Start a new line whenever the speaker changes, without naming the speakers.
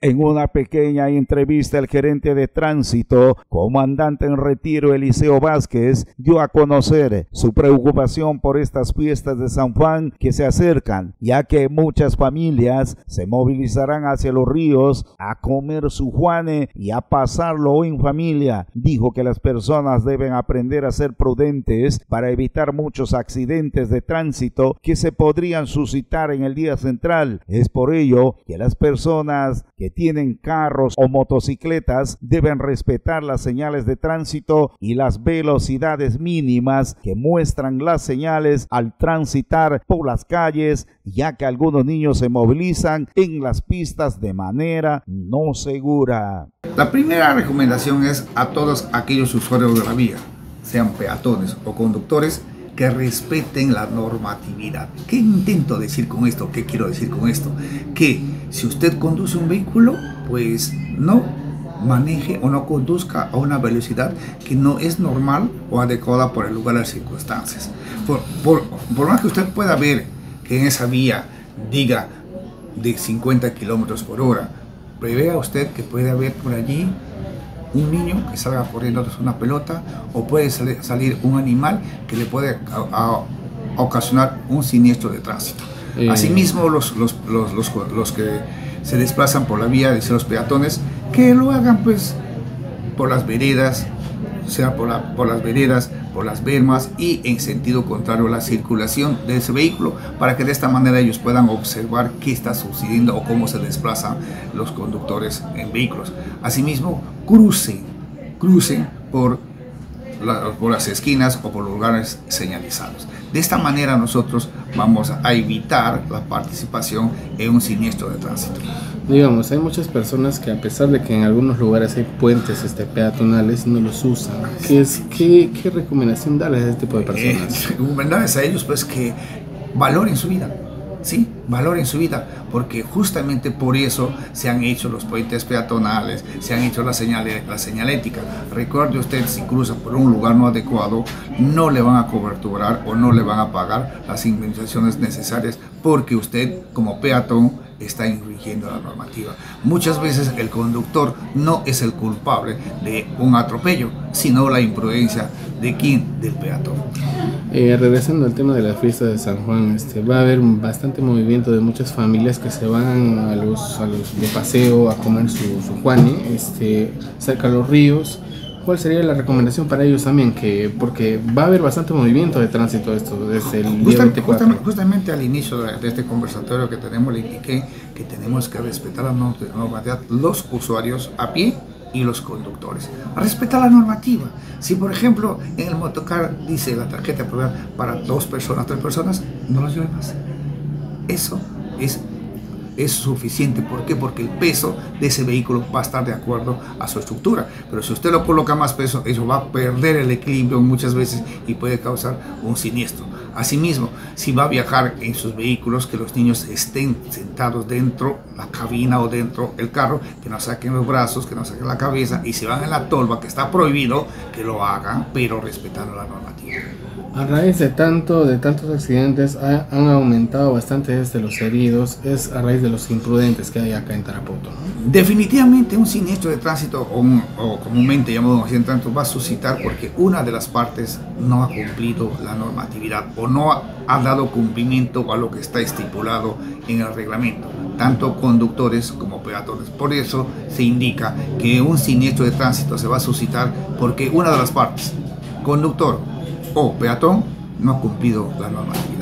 En una pequeña entrevista, el gerente de tránsito, comandante en retiro Eliseo Vázquez, dio a conocer su preocupación por estas fiestas de San Juan que se acercan, ya que muchas familias se movilizarán hacia los ríos a comer su juane y a pasarlo en familia. Dijo que las personas deben aprender a ser prudentes para evitar muchos accidentes de tránsito que se podrían suscitar en el día central. Es por ello que las personas que tienen carros o motocicletas deben respetar las señales de tránsito y las velocidades mínimas que muestran las señales al transitar por las calles, ya que algunos niños se movilizan en las pistas de manera no segura.
La primera recomendación es a todos aquellos usuarios de la vía, sean peatones o conductores, que respeten la normatividad. ¿Qué intento decir con esto? ¿Qué quiero decir con esto? Que si usted conduce un vehículo, pues no maneje o no conduzca a una velocidad que no es normal o adecuada por el lugar y las circunstancias. Por más que usted pueda ver que en esa vía diga de 50 kilómetros por hora, prevea usted que puede haber por allí un niño que salga corriendo tras una pelota, o puede salir un animal que le puede ocasionar un siniestro de tránsito. Asimismo, los que se desplazan por la vía, los peatones, que lo hagan pues por las veredas, sea por las veredas, por las bermas y en sentido contrario a la circulación de ese vehículo, para que de esta manera ellos puedan observar qué está sucediendo o cómo se desplazan los conductores en vehículos. Asimismo, crucen por las esquinas o por lugares señalizados. De esta manera nosotros vamos a evitar la participación en un siniestro de tránsito.
Digamos, hay muchas personas que, a pesar de que en algunos lugares hay puentes peatonales, no los usan. ¿Qué recomendación darles a este tipo de personas?
Recomendarles a ellos pues que valoren su vida. Sí, valoren su vida, porque justamente por eso se han hecho los puentes peatonales, se han hecho la señalética. Recuerde usted, si cruza por un lugar no adecuado, no le van a coberturar o no le van a pagar las indemnizaciones necesarias, porque usted como peatón está infringiendo la normativa. Muchas veces el conductor no es el culpable de un atropello, sino la imprudencia de quién, del peatón.
Regresando al tema de la fiesta de San Juan, va a haber bastante movimiento de muchas familias que se van a los de paseo a comer su juane, cerca de los ríos. ¿Cuál sería la recomendación para ellos también? Porque va a haber bastante movimiento de tránsito desde el día 24.
Justamente al inicio de este conversatorio que tenemos, le indiqué que tenemos que respetar la normativa, los usuarios a pie y los conductores. A respetar la normativa. Si por ejemplo en el motocar dice la tarjeta para 2 personas, 3 personas, no los lleve más. Eso es suficiente. ¿Por qué? Porque el peso de ese vehículo va a estar de acuerdo a su estructura. Pero si usted lo coloca más peso, eso va a perder el equilibrio muchas veces y puede causar un siniestro. Asimismo, si va a viajar en sus vehículos, que los niños estén sentados dentro la cabina o dentro el carro, que no saquen los brazos, que no saquen la cabeza, y si van en la tolva, que está prohibido, que lo hagan, pero respetando la normativa.
A raíz de tantos accidentes han aumentado bastante los heridos, es a raíz de los imprudentes que hay acá en Tarapoto, ¿no?
Definitivamente un siniestro de tránsito o comúnmente llamado accidente de tránsito va a suscitar porque una de las partes no ha cumplido la normatividad o no ha dado cumplimiento a lo que está estipulado en el reglamento, tanto conductores como peatones. Por eso se indica que un siniestro de tránsito se va a suscitar porque una de las partes, conductor o peatón, no ha cumplido la normativa.